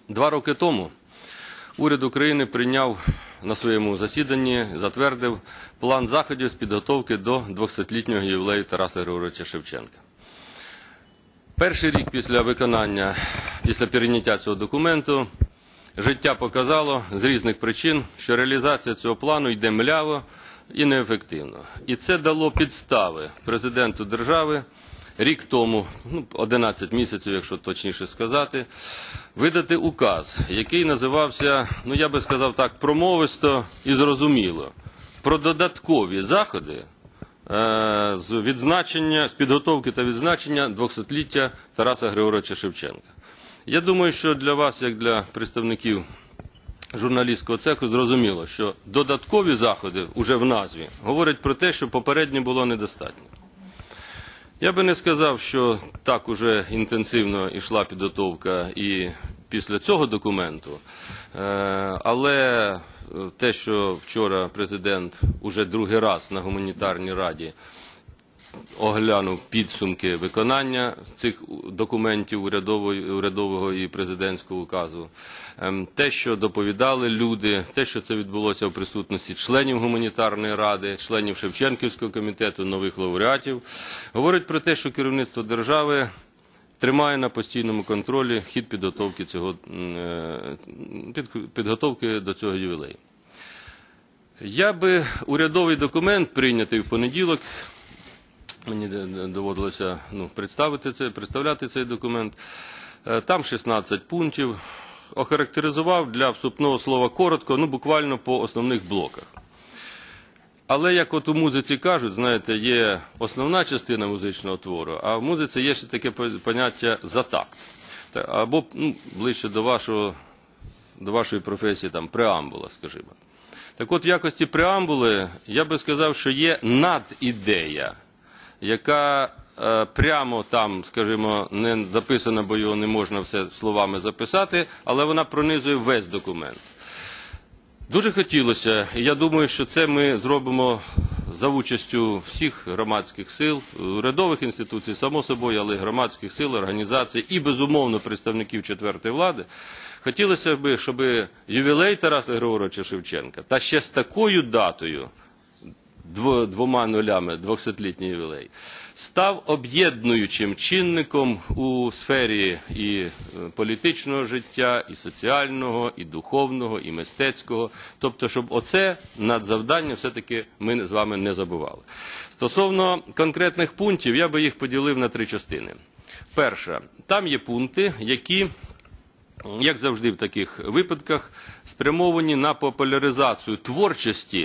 2 роки тому уряд України прийняв на своєму засіданні, затвердив план заходів з підготовки до 200-літнього ювілею Тараса Григоровича Шевченка. Перший рік після прийняття цього документу, життя показало з різних причин, що реалізація цього плану йде мляво і неефективно. І це дало підстави президенту держави рік тому, 11 місяців, якщо точніше сказати, видати указ, який називався, я би сказав так, промовисто і зрозуміло, про додаткові заходи з підготовки та відзначення 200-ліття Тараса Григоровича Шевченка. Я думаю, що для вас, як для представників журналістського цеху, зрозуміло, що додаткові заходи уже в назві говорять про те, що попередньо було недостатньо. Я би не сказав, що так уже інтенсивно йшла підготовка і після цього документу, але те, що вчора президент уже другий раз на гуманітарній раді оглянув підсумки виконання цих документів урядового і президентського указу, те, що доповідали люди, те, що це відбулося в присутності членів гуманітарної ради, членів Шевченківського комітету, нових лауреатів, говорить про те, що керівництво держави тримає на постійному контролі хід підготовки до цього ювілею. Я би урядовий документ, прийнятий в понеділок, мені доводилося представляти цей документ, там 16 пунктів, охарактеризував для вступного слова коротко, буквально по основних блоках. Але, як от у музиці кажуть, знаєте, є основна частина музичного твору, а в музиці є ще таке поняття «за такт». Або ближче до вашої професії, преамбула, скажімо. Так от, в якості преамбули, я би сказав, що є надідея, яка прямо там, скажімо, не записана, бо його не можна все словами записати, але вона пронизує весь документ. Дуже хотілося, і я думаю, що це ми зробимо за участю всіх громадських сил, урядових інституцій, само собою, але й громадських сил, організацій і, безумовно, представників четвертої влади. Хотілося б, щоб ювілей Тараса Григоровича Шевченка, та ще з такою датою, 2 нулями, 200-літній ювілей, став об'єднуючим чинником у сфері і політичного життя, і соціального, і духовного, і мистецького. Тобто, щоб оце надзавдання все-таки ми з вами не забували. Стосовно конкретних пунктів, я би їх поділив на 3 частини. Перша, там є пункти, які, як завжди в таких випадках, спрямовані на популяризацію творчості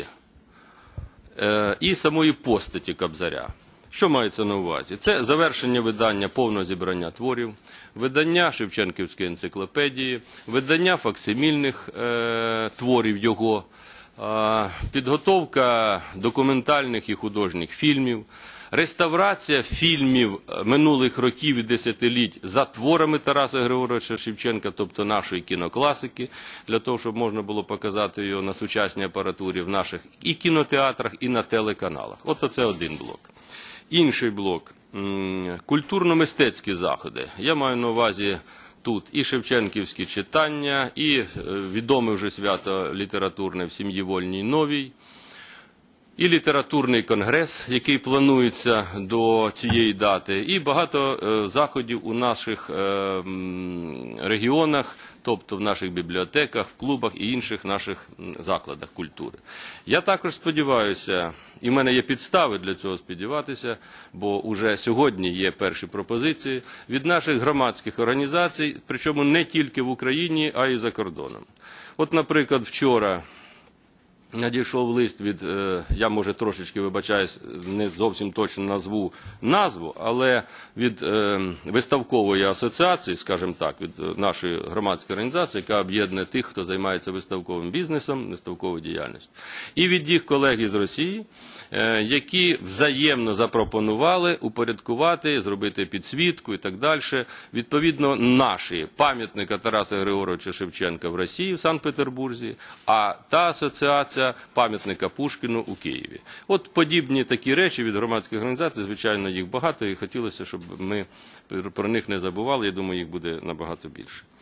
і самої постаті Кобзаря. Що мається на увазі? Це завершення видання повного зібрання творів, видання Шевченківської енциклопедії, видання факсимільних творів його, підготовка документальних і художніх фільмів, реставрація фільмів минулих років і десятиліть за творами Тараса Григоровича Шевченка, тобто нашої кінокласики, для того, щоб можна було показати його на сучасній апаратурі в наших і кінотеатрах, і на телеканалах. От це один блок. Інший блок – культурно-мистецькі заходи. Я маю на увазі тут і шевченківські читання, і відоме вже свято літературне в сім'ї Вольній Новій, і літературний конгрес, який планується до цієї дати, і багато заходів у наших регіонах, тобто в наших бібліотеках, в клубах і інших наших закладах культури. Я також сподіваюся, і в мене є підстави для цього сподіватися, бо уже сьогодні є перші пропозиції від наших громадських організацій, причому не тільки в Україні, а й за кордоном. От, наприклад, вчора надійшов лист від, я може трошечки вибачаюсь, не зовсім точно назву, але від виставкової асоціації, скажімо так, від нашої громадської організації, яка об'єднує тих, хто займається виставковим бізнесом, виставковою діяльністю. І від їх колег із Росії, які взаємно запропонували упорядкувати, зробити підсвітку і так далі, відповідно, наші пам'ятника Тараса Григоровича Шевченка в Росії, в Санкт-Петербурзі, а та асоціація пам'ятника Пушкіну у Києві. От подібні такі речі від громадських організацій, звичайно, їх багато, і хотілося, щоб ми про них не забували, я думаю, їх буде набагато більше.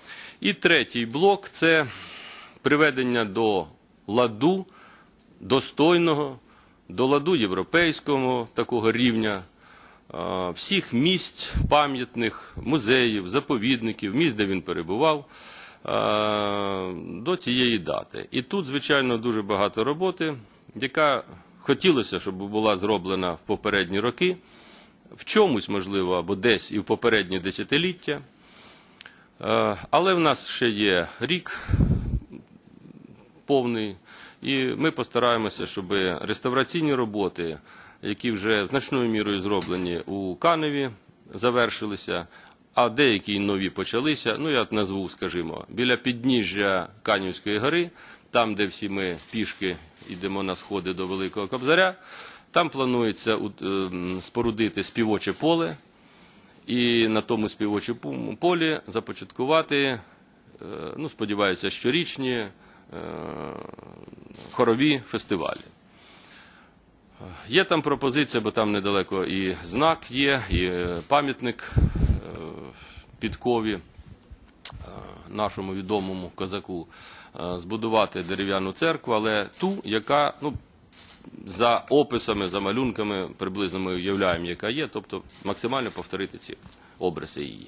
І третій блок – це приведення до ладу, достойного, до ладу європейського такого рівня, всіх місць пам'ятних, музеїв, заповідників, місць, де він перебував, до цієї дати. І тут, звичайно, дуже багато роботи, яка хотілося, щоб була зроблена в попередні роки, в чомусь, можливо, або десь і в попередні десятиліття. Але в нас ще є рік повний, і ми постараємося, щоб реставраційні роботи, які вже значною мірою зроблені у Каневі, завершилися, а деякі нові почалися. Ну, я назву, скажімо, біля підніжжя Канівської гори, там, де всі ми пішки йдемо на сходи до Великого Кобзаря, там планується спорудити співоче поле, і на тому співочому полі започаткувати, ну, сподіваюся, щорічні хорові фестивалі. Є там пропозиція, бо там недалеко і знак є, і пам'ятник Підкові, нашому відомому козаку, збудувати дерев'яну церкву, але ту, яка, ну, за описами, за малюнками, приблизно ми уявляємо, яка є, тобто максимально повторити ці обриси її.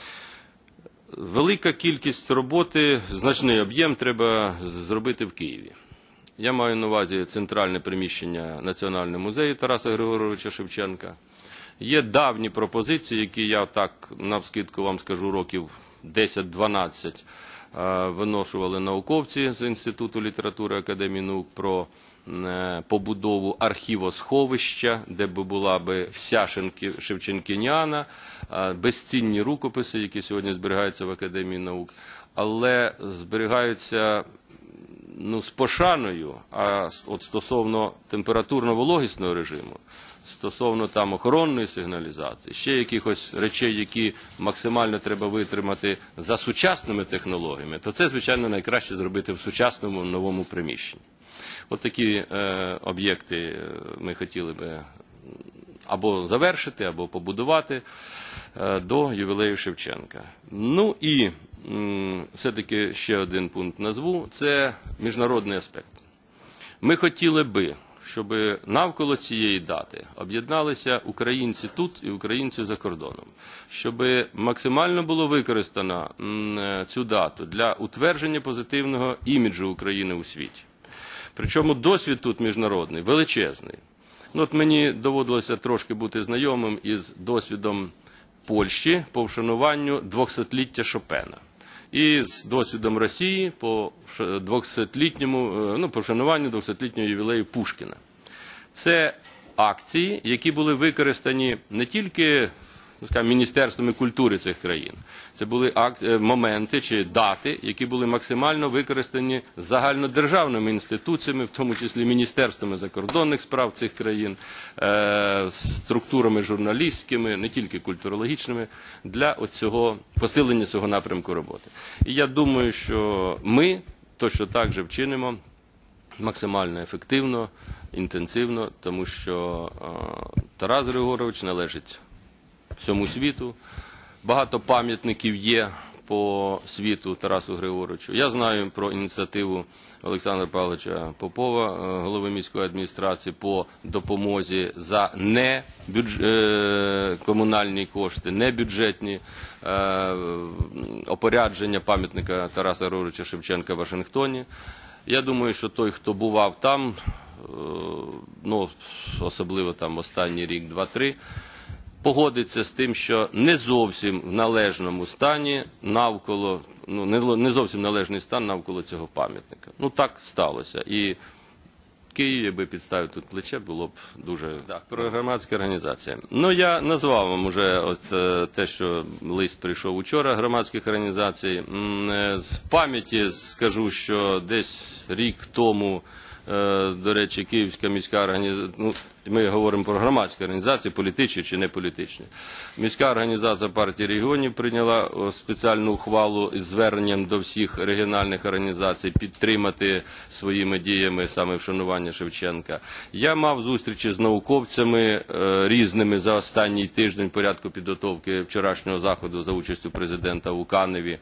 Велика кількість роботи, значний об'єм треба зробити в Києві. Я маю на увазі центральне приміщення Національного музею Тараса Григоровича Шевченка. Є давні пропозиції, які я так навскидку вам скажу років 10-12 виношували науковці з Інституту літератури Академії наук про побудову архівосховища, де б була би вся шевченкініана, безцінні рукописи, які сьогодні зберігаються в Академії наук, але зберігаються, ну, з пошаною, а от стосовно температурно-вологісного режиму, стосовно там охоронної сигналізації, ще якихось речей, які максимально треба витримати за сучасними технологіями, то це, звичайно, найкраще зробити в сучасному новому приміщенні. От такі об'єкти ми хотіли би або завершити, або побудувати до ювілею Шевченка. Ну і все-таки ще один пункт назву – це міжнародний аспект. Ми хотіли би, щоб навколо цієї дати об'єдналися українці тут і українці за кордоном, щоб максимально було використано цю дату для утвердження позитивного іміджу України у світі. Причому досвід тут міжнародний, величезний. Ну, от мені доводилося трошки бути знайомим із досвідом Польщі по вшануванню 200-ліття Шопена. І з досвідом Росії по вшануванню 200-літнього ювілею Пушкіна. Це акції, які були використані не тільки, скажімо, міністерствами культури цих країн. Це були моменти чи дати, які були максимально використані загальнодержавними інституціями, в тому числі міністерствами закордонних справ цих країн, структурами журналістськими, не тільки культурологічними, для посилення цього напрямку роботи. І я думаю, що ми точно так же вчинимо максимально ефективно, інтенсивно, тому що Тарас Григорович належить всьому світу. Багато пам'ятників є по світу Тарасу Григоровичу. Я знаю про ініціативу Олександра Павловича Попова, голови міської адміністрації, по допомозі за комунальні кошти, небюджетні опорядження пам'ятника Тараса Григоровича Шевченка в Вашингтоні. Я думаю, що той, хто бував там, ну, особливо там останній рік, 2-3, погодиться з тим, що не зовсім в належному стані навколо, не зовсім належний стан навколо цього пам'ятника. Ну, так сталося. І Київ, якби підставив тут плече, було б дуже... Так, про громадські організації. Ну, я назвав вам уже те, що лист прийшов учора громадських організацій. З пам'яті скажу, що десь рік тому, до речі, Київська міська організація... ми говоримо про громадські організації, політичні чи не політичні. Міська організація партії регіонів прийняла спеціальну ухвалу із зверненням до всіх регіональних організацій підтримати своїми діями саме вшанування Шевченка. Я мав зустрічі з науковцями різними за останній тиждень в порядку підготовки вчорашнього заходу за участю президента у Каневі.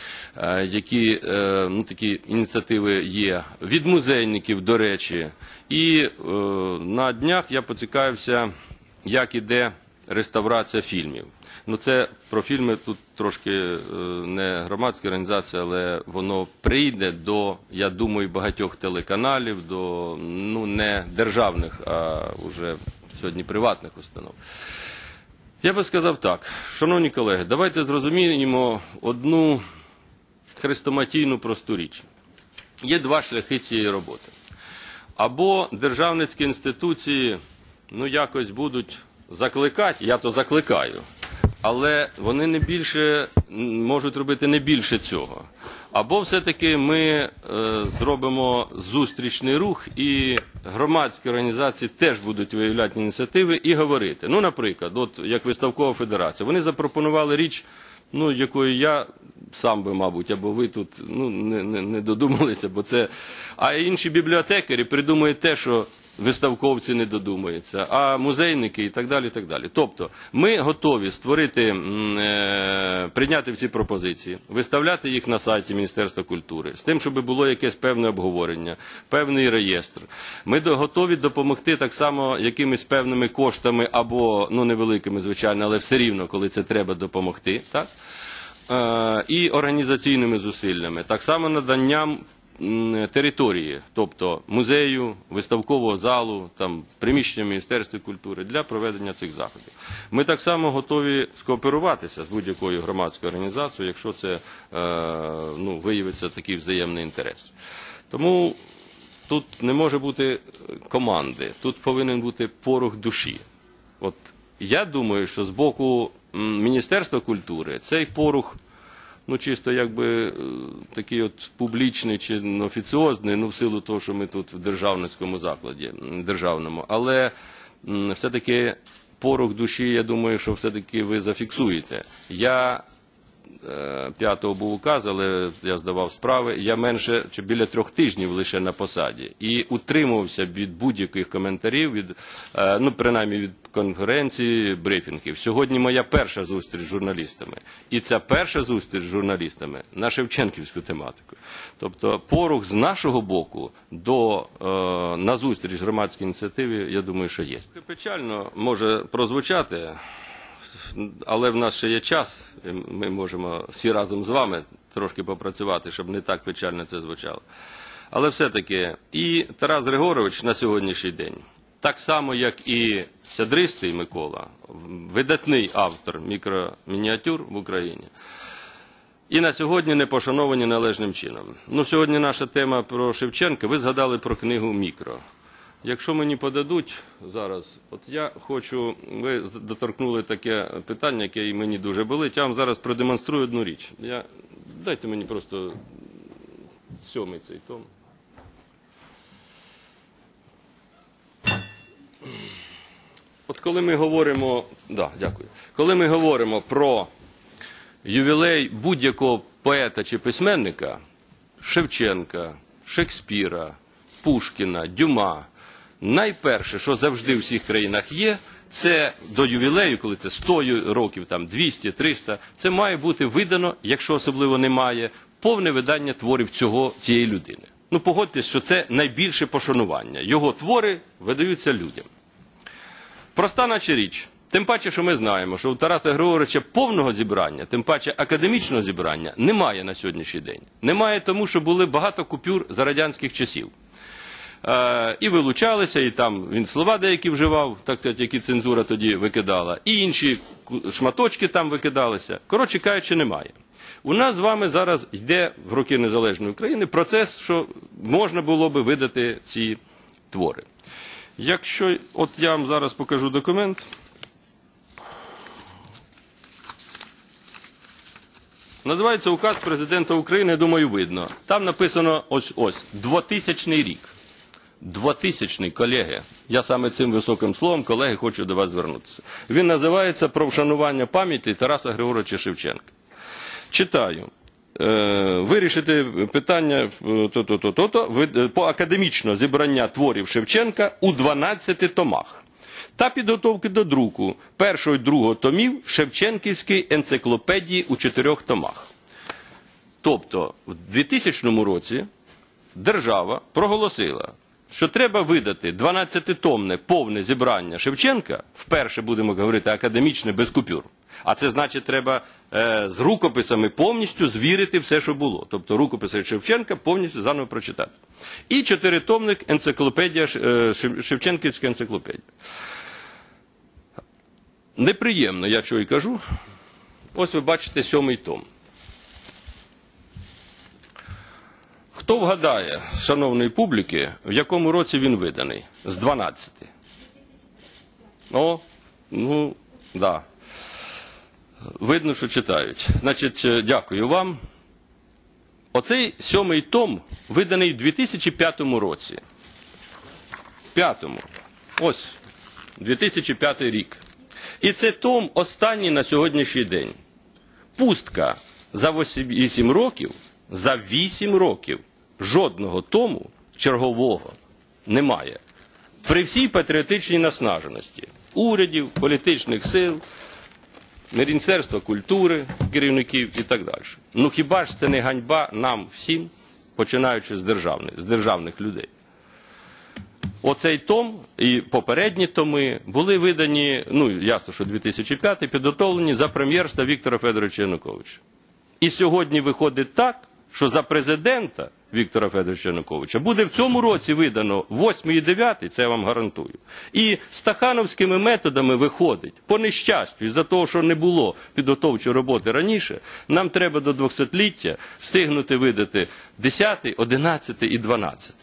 Які такі ініціативи є, від музейників, до речі. І на днях я поцікавився, як іде реставрація фільмів. Ну, це про фільми тут трошки не громадська організація, але воно прийде до, я думаю, багатьох телеканалів, до не державних, а вже сьогодні приватних установ. Я би сказав так, шановні колеги, давайте зрозуміємо одну хрестоматійну просту річ. Є два шляхи цієї роботи. Або державницькі інституції, якось будуть закликати, я то закликаю, але вони не більше, можуть робити не більше цього. Або все-таки ми зробимо зустрічний рух, і громадські організації теж будуть виявляти ініціативи і говорити. Ну, наприклад, от як Виставкова федерація, вони запропонували річ, якої я сам би, мабуть, або ви тут не додумалися, бо це... А інші бібліотекарі придумують те, що виставковці не додумаються, а музейники і так далі, і так далі. Тобто, ми готові створити, прийняти всі пропозиції, виставляти їх на сайті Міністерства культури, з тим, щоб було якесь певне обговорення, певний реєстр. Ми готові допомогти так само якимись певними коштами, або, невеликими, звичайно, але все рівно, коли це треба допомогти, так? І організаційними зусиллями, так само наданням території, тобто музею, виставкового залу, приміщення Міністерства культури для проведення цих заходів. Ми так само готові скооперуватися з будь-якою громадською організацією, якщо це виявиться такий взаємний інтерес. Тому тут не може бути команди, тут повинен бути порух душі. От я думаю, що з боку Міністерства культури цей порух, чисто якби такий от публічний чи офіціозний, в силу того, що ми тут в державницькому закладі, державному. Але все-таки порух душі, я думаю, що все-таки ви зафіксуєте. Я 5-го був указ, але я здавав справи, я менше, чи біля 3 тижнів лише на посаді. І утримувався від будь-яких коментарів, принаймні від конференцій, брифінгів. Сьогодні моя перша зустріч з журналістами. І ця перша зустріч з журналістами на шевченківську тематику. Тобто порух з нашого боку на зустріч громадській ініціативі, я думаю, що є. Печально може прозвучати, але в нас ще є час, і ми можемо всі разом з вами трошки попрацювати, щоб не так печально це звучало. Але все-таки і Тарас Григорович на сьогоднішній день, так само, як і Сядристий Микола, видатний автор мікромініатюр в Україні, і на сьогодні не пошановані належним чином. Сьогодні наша тема про Шевченка, ви згадали про книгу «Мікро». Якщо мені подадуть зараз, от я хочу, ви доторкнули таке питання, яке мені дуже болить, я вам зараз продемонструю одну річ. Дайте мені просто 7-й цей том. От коли ми говоримо, дякую. Коли ми говоримо про ювілей будь-якого поета чи письменника, Шевченка, Шекспіра, Пушкіна, Дюма, найперше, що завжди в всіх країнах є, це до ювілею, коли це 100 років, 200, 300, це має бути видано, якщо особливо немає, повне видання творів цієї людини. Погодьтесь, що це найбільше пошанування. Його твори видаються людям. Проста наче річ. Тим паче, що ми знаємо, що у Тараса Григоровича повного зібрання, тим паче академічного зібрання, немає на сьогоднішній день. Немає тому, що були багато купюр за радянських часів. І вилучалися, і там він слова деякі вживав, так сказати, які цензура тоді викидала, і інші шматочки там викидалися. Коротше кажучи, немає. У нас з вами зараз йде в роки незалежної України процес, що можна було би видати ці твори. Якщо, от я вам зараз покажу документ. Називається «Указ президента України», я думаю, видно. Там написано ось, 2000 рік. 2000-й, колеги. Я саме цим високим словом, колеги, хочу до вас звернутися. Він називається «Про вшанування пам'яті Тараса Григоровича Шевченка». Читаю. Вирішити питання по академічного зібрання творів Шевченка у 12 томах та підготовки до друку першого і другого томів Шевченківської енциклопедії у 4 томах. Тобто, в 2000 році держава проголосила, що треба видати 12-томне повне зібрання Шевченка, вперше будемо говорити академічне, без купюр. А це значить, треба з рукописами повністю звірити все, що було. Тобто рукописи Шевченка повністю заново прочитати. І 4-томник енциклопедія, Шевченківська енциклопедія. Неприємно, я що й кажу. Ось ви бачите 7-й том. Хто вгадає, з шановної публіки, в якому році він виданий? З 12. О, ну, да. Видно, що читають. Значить, дякую вам. Оцей 7-й том виданий в 2005 році. Ось, 2005 рік. І це том останній на сьогоднішній день. Пустка за 8 років, за 8 років жодного тому чергового немає. При всій патріотичній наснаженості урядів, політичних сил, Міністерства культури, керівників і так далі. Ну хіба ж це не ганьба нам всім, починаючи з державних людей? Оцей том і попередні томи були видані, ну ясно, що 2005, підготовлені за прем'єрства Віктора Федоровича Януковича. І сьогодні виходить так, що за президента Віктора Федоровича Януковича буде в цьому році видано 8 і 9, це я вам гарантую. І стахановськими методами виходить, по нещастю, із-за того, що не було підготовчої роботи раніше, нам треба до 200-ліття встигнути видати 10, 11 і 12.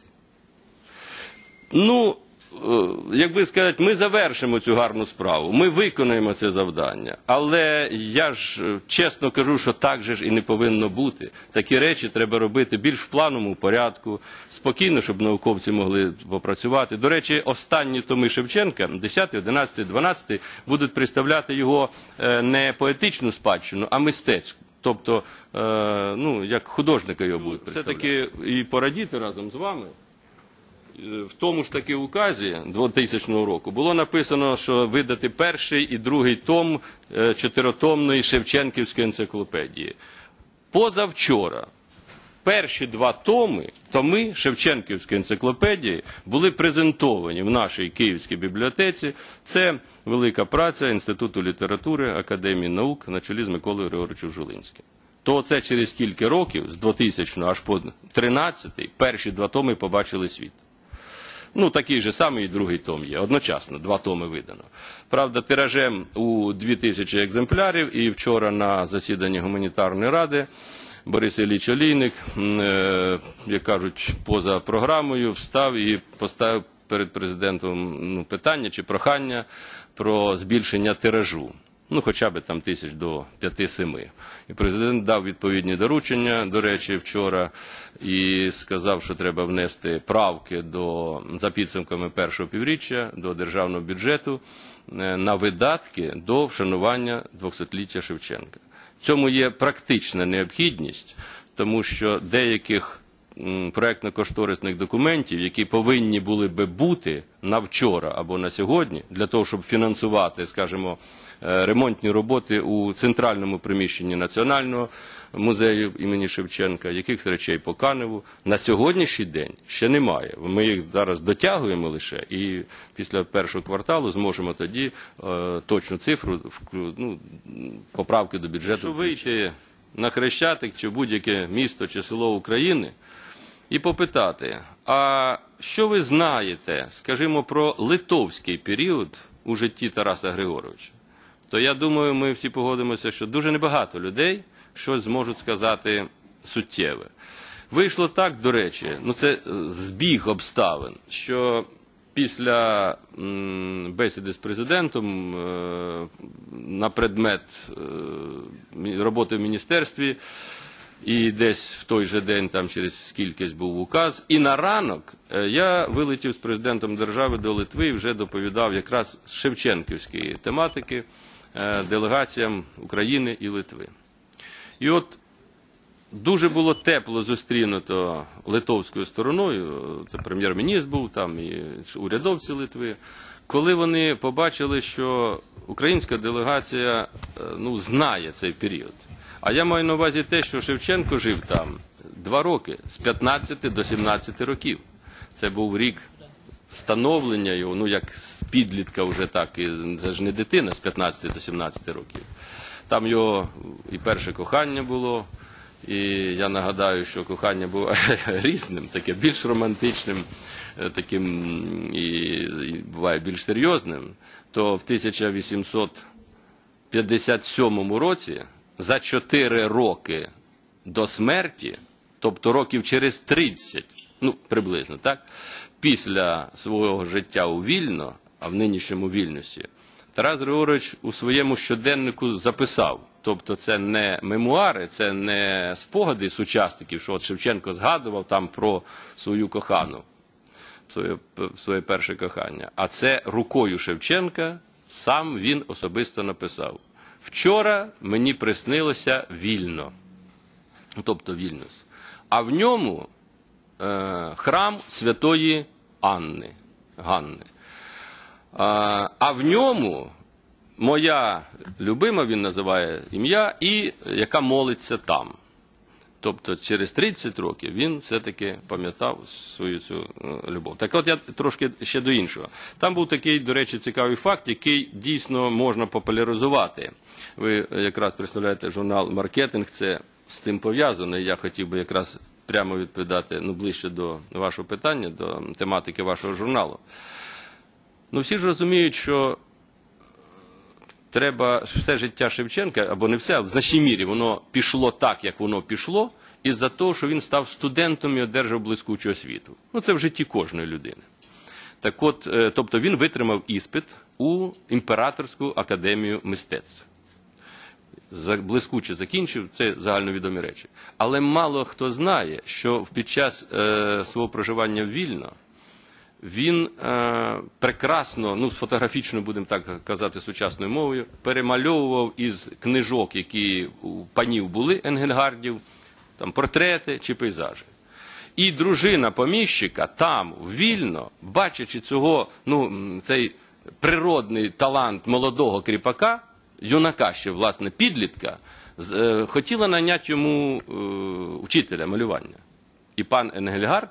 Ну, як би сказати, ми завершимо цю гарну справу, ми виконаємо це завдання. Але я ж чесно кажу, що так же ж і не повинно бути. Такі речі треба робити більш в плановому порядку, спокійно, щоб науковці могли попрацювати. До речі, останні томи Шевченка, 10, 11, 12, будуть представляти його не поетичну спадщину, а мистецьку. Тобто, ну, як художника його будуть представляти. Все-таки і порадіти разом з вами. В тому ж таки указі 2000 року було написано, що видати перший і другий том 4-томної Шевченківської енциклопедії. Позавчора перші 2 томи Шевченківської енциклопедії були презентовані в нашій Київській бібліотеці. Це велика праця Інституту літератури, Академії наук на чолі з Миколою Григоровичем Жулинським. То це через кілька років, з 2000 аж по 13, перші 2 томи побачили світ. Ну, такий же самий і другий том є. Одночасно 2 томи видано. Правда, тиражем у 2000 екземплярів. І вчора на засіданні Гуманітарної ради Борис Ілліч Олійник, як кажуть, поза програмою встав і поставив перед президентом питання чи прохання про збільшення тиражу. Ну, хоча б там 1000 до 5-7. І президент дав відповідні доручення, до речі, вчора, і сказав, що треба внести правки за підсумками першого півріччя до державного бюджету на видатки до вшанування 200-ліття Шевченка. В цьому є практична необхідність, тому що деяких проєктно-кошторисних документів, які повинні були би бути на вчора або на сьогодні, для того, щоб фінансувати, скажімо, ремонтні роботи у центральному приміщенні Національного музею імені Шевченка, якихось речей по Каневу, на сьогоднішній день ще немає. Ми їх зараз дотягуємо лише, і після першого кварталу зможемо тоді точну цифру, поправки до бюджету. Якщо вийти на Хрещатик чи будь-яке місто чи село України і попитати, а що ви знаєте, скажімо, про литовський період у житті Тараса Григоровича, то я думаю, ми всі погодимося, що дуже небагато людей щось зможуть сказати суттєве. Вийшло так, до речі, це збіг обставин, що після бесіди з президентом на предмет роботи в міністерстві і десь в той же день, там через кількість був указ. І на ранок я вилетів з президентом держави до Литви і вже доповідав якраз з шевченківської тематики делегаціям України і Литви. І от дуже було тепло зустрінуто литовською стороною, це прем'єр-міністр був, там і урядовці Литви, коли вони побачили, що українська делегація знає цей період. А я маю на увазі те, що Шевченко жив там 2 роки, з 15 до 17 років. Це був рік становлення його, як з підлітка вже так, і це ж не дитина з 15 до 17 років. Там його і перше кохання було, і я нагадаю, що кохання було різним, таке більш романтичним, таким і буває більш серйозним, то в 1857 році за 4 роки до смерті, тобто років через 30, приблизно, так, після свого життя у Вільно, а в нинішньому Вільнюсі, Тарас Григорович у своєму щоденнику записав, тобто це не мемуари, це не спогади сучасників, що от Шевченко згадував там про свою кохану, своє перше кохання, а це рукою Шевченка сам він особисто написав. Вчора мені приснилося Вільно, тобто Вільнюс, а в ньому храм святої Ганни. А в ньому моя любима, він називає ім'я, і яка молиться там. Тобто через 30 років він все-таки пам'ятав свою цю любов. Так от я трошки ще до іншого. Там був такий, до речі, цікавий факт, який дійсно можна популяризувати. Ви якраз представляєте журнал «Маркетинг», це з цим пов'язано, і я хотів би якраз прямо відповідати ближче до вашого питання, до тематики вашого журналу. Всі ж розуміють, що треба все життя Шевченка, або не все, а в значній мірі воно пішло так, як воно пішло, із-за того, що він став студентом і одержав блискучу освіту. Це в житті кожної людини. Так от, тобто він витримав іспит у Імператорську академію мистецтв. Блискуче закінчив, це загальновідомі речі. Але мало хто знає, що під час свого проживання в Вільно він прекрасно, з фотографічною, будемо так казати, сучасною мовою, перемальовував із книжок, які у панів були, Енгельгардів, там портрети чи пейзажі. І дружина поміщика там, в Вільно, бачачи цього, цей природний талант молодого кріпака, юнака ще, власне, підлітка, хотіла найняти йому учителя малювання. І пан Енгельгард,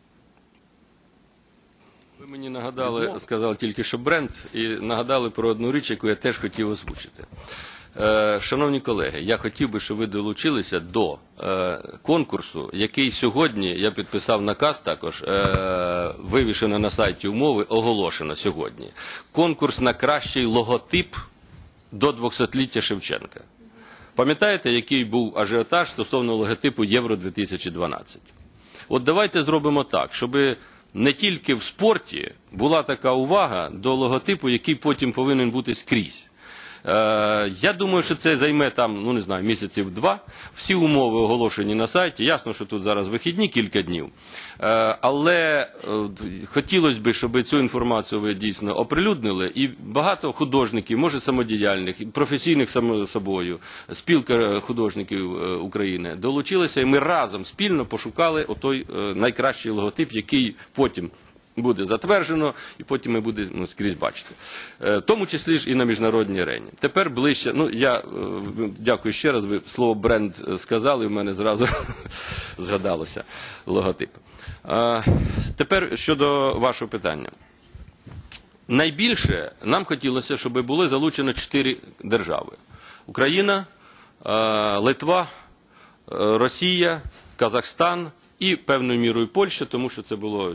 ви мені нагадали, сказали тільки що бренд, і нагадали про одну річ, яку я теж хотів озвучити. Шановні колеги, я хотів би, щоб ви долучилися до конкурсу, який сьогодні, я підписав наказ також, вивішено на сайті умови, оголошено сьогодні. Конкурс на кращий логотип до 200-ліття Шевченка. Пам'ятаєте, який був ажіотаж стосовно логотипу Євро-2012? От давайте зробимо так, щоб не тільки в спорті була така увага до логотипу, який потім повинен бути скрізь. Я думаю, що це займе там, не знаю, місяців 2. Всі умови оголошені на сайті. Ясно, що тут зараз вихідні кілька днів. Але хотілося б, щоб цю інформацію ви дійсно оприлюднили. І багато художників, може самодіяльних, професійних само собою, спілка художників України долучилися. І ми разом спільно пошукали отой найкращий логотип, який потім буде затверджено, і потім ми будемо скрізь бачити. В тому числі ж і на міжнародній арені. Тепер ближче, я дякую ще раз, ви слово бренд сказали, і в мене зразу згадалося логотип. Тепер щодо вашого питання. Найбільше нам хотілося, щоб були залучені 4 держави. Україна, Литва, Росія, Казахстан і певною мірою Польща, тому що це було,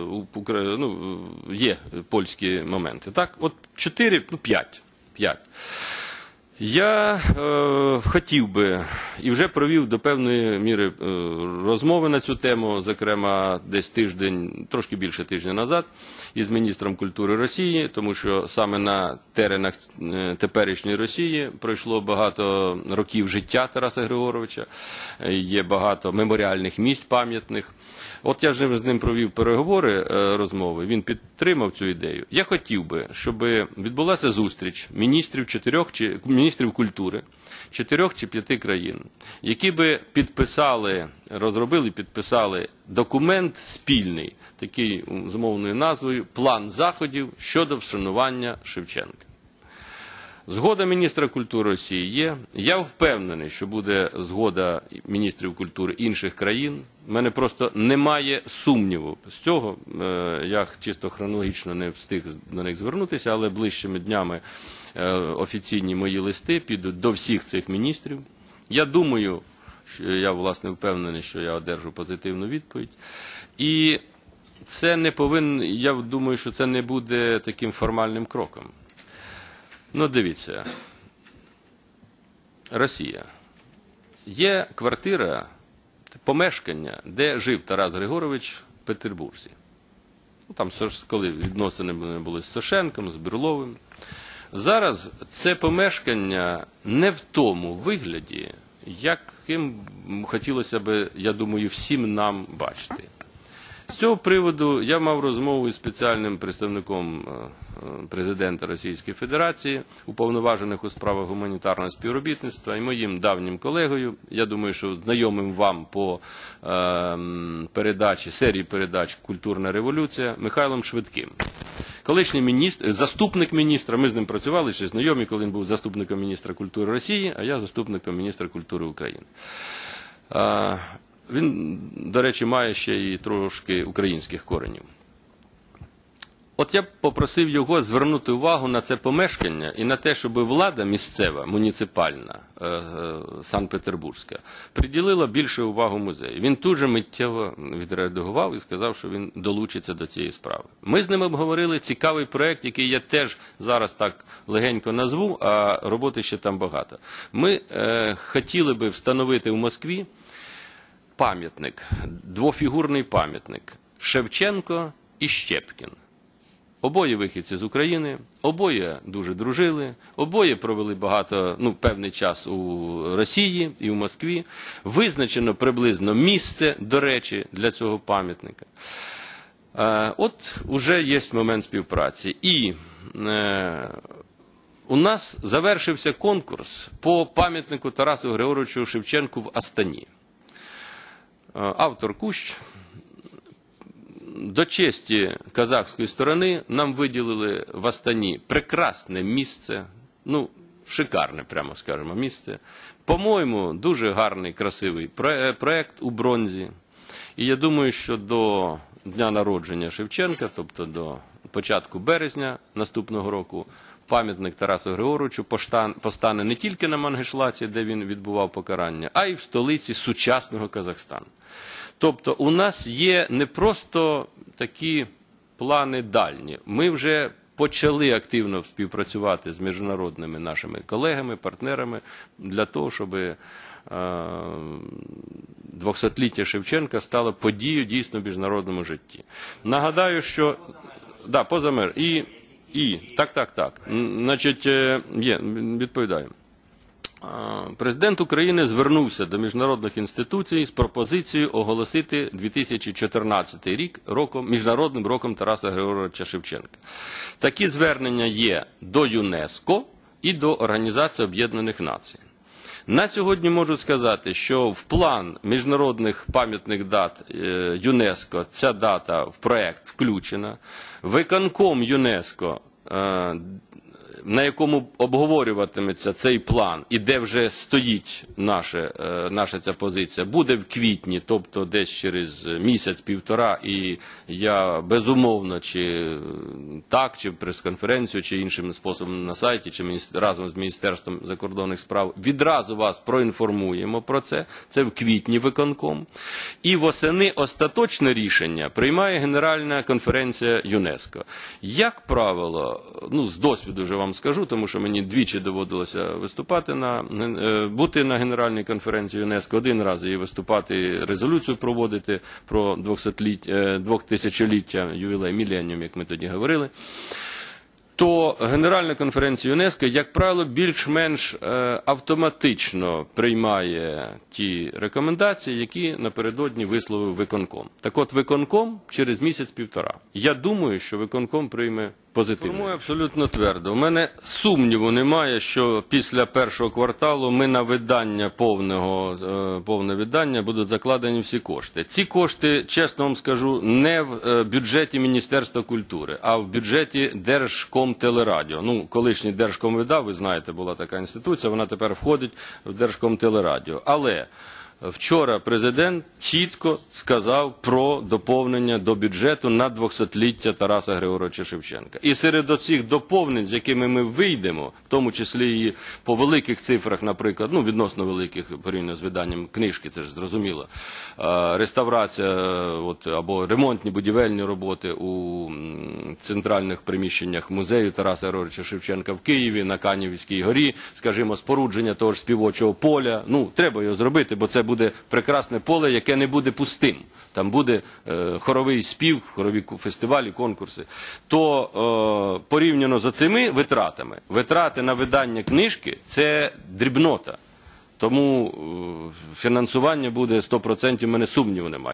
є польські моменти. Так, от 4, 5. Я хотів би і вже провів до певної міри розмови на цю тему, зокрема десь тиждень, трошки більше тижня назад, із міністром культури Росії, тому що саме на теренах теперішньої Росії пройшло багато років життя Тараса Григоровича, є багато меморіальних місць пам'ятних. От я вже з ним провів переговори, розмови, він підтримав цю ідею. Я хотів би, щоб відбулася зустріч міністрів культури 4 чи 5 країн, які би розробили, підписали документ спільний, такий з умовною назвою «План заходів щодо вшанування Шевченка». Згода міністра культури Росії є. Я впевнений, що буде згода міністрів культури інших країн. У мене просто немає сумніву з цього. Я чисто хронологічно не встиг до них звернутися, але ближчими днями офіційні мої листи підуть до всіх цих міністрів. Я думаю, я власне впевнений, що я одержу позитивну відповідь. І це не повинно, я думаю, що це не буде таким формальним кроком. Ну, дивіться, Росія. Є квартира, помешкання, де жив Тарас Григорович в Петербурзі. Там, коли відносини були з Сошенком, з Берловим. Зараз це помешкання не в тому вигляді, яким хотілося б, я думаю, всім нам бачити. З цього приводу я мав розмову із спеціальним представником президента Російської Федерації, уповноважених у справах гуманітарного співробітництва, і моїм давнім колегою, я думаю, що знайомим вам по серії передач «Культурна революція» Михайлом Швидким. Колишній заступник міністра, ми з ним працювали, ще знайомі, коли він був заступником міністра культури Росії, а я заступником міністра культури України. Він, до речі, має ще і трошки українських коренів. От я б попросив його звернути увагу на це помешкання і на те, щоб влада місцева, муніципальна, Санкт-Петербурзька, приділила більше увагу музею. Він тут же миттєво відреагував і сказав, що він долучиться до цієї справи. Ми з ним обговорили цікавий проєкт, який я теж зараз так легенько назву, а роботи ще там багато. Ми хотіли би встановити в Москві пам'ятник, двофігурний пам'ятник Шевченко і Щепкін. Обоє вихідці з України, обоє дуже дружили, обоє провели певний час у Росії і в Москві. Визначено приблизно місце, до речі, для цього пам'ятника. От уже є момент співпраці. І у нас завершився конкурс по пам'ятнику Тарасу Григоровичу Шевченку в Астані. Автор Кущ. До честі казахської сторони нам виділили в Астані прекрасне місце, шикарне, прямо скажемо, місце. По-моєму, дуже гарний, красивий проєкт у бронзі. І я думаю, що до дня народження Шевченка, тобто до початку березня наступного року, пам'ятник Тарасу Григоровичу постане не тільки на Мангишлаці, де він відбував покарання, а й в столиці сучасного Казахстану. Тобто у нас є не просто такі плани дальні. Ми вже почали активно співпрацювати з міжнародними нашими колегами, партнерами для того, щоб 200-ліття Шевченка стало подією дійсно в міжнародному житті. Нагадаю, що... Да, поза мер. Так. Значить, відповідаю. Президент України звернувся до міжнародних інституцій з пропозицією оголосити 2014 рік Міжнародним роком Тараса Григоровича Шевченка. Такі звернення є до ЮНЕСКО і до Організації Об'єднаних Націй. На сьогодні можу сказати, що в план міжнародних пам'ятних дат ЮНЕСКО ця дата в проєкт включена. Виконком ЮНЕСКО, на якому обговорюватиметься цей план і де вже стоїть наша ця позиція, буде в квітні, тобто десь через місяць-півтора, і я безумовно, чи прес-конференцію, чи іншим способом на сайті, чи разом з Міністерством закордонних справ відразу вас проінформуємо про це. Це в квітні виконком. І восени остаточне рішення приймає Генеральна конференція ЮНЕСКО. Як правило, з досвіду вже вам вам скажу, тому що мені двічі доводилося виступати бути на Генеральній конференції ЮНЕСКО, один раз і виступати, резолюцію проводити про 2000-ліття ювілей, міленіум, як ми тоді говорили. То Генеральна конференція ЮНЕСКО, як правило, більш-менш автоматично приймає ті рекомендації, які напередодні висловив виконком. Так от виконком через місяць-півтора. Я думаю, що виконком прийме позитивно. Формую абсолютно твердо. У мене сумніву немає, що після першого кварталу ми на видання повне видання будуть закладені всі кошти. Ці кошти, чесно вам скажу, не в бюджеті Міністерства культури, а в бюджеті Держкомтелерадіо. Ну, колишній Держкомвида, ви знаєте, була така інституція, вона тепер входить в Держкомтелерадіо. Але вчора президент чітко сказав про доповнення до бюджету на 200-ліття Тараса Григоровича Шевченка. І серед оцих доповнень, з якими ми вийдемо, в тому числі і по великих цифрах, наприклад, ну, відносно великих, порівняно з виданням книжки, це ж зрозуміло, реставрація або ремонтні будівельні роботи у центральних приміщеннях музею Тараса Григоровича Шевченка в Києві, на Канівській горі, скажімо, спорудження того ж співочого поля. Ну, треба його зробити, бо це буде прекрасне поле, яке не буде пустим. Там буде хоровий спів, хорові фестивалі, конкурси. То порівняно з цими витратами, витрати на видання книжки – це дрібнота. Тому фінансування буде 100%, в мене сумніву немає.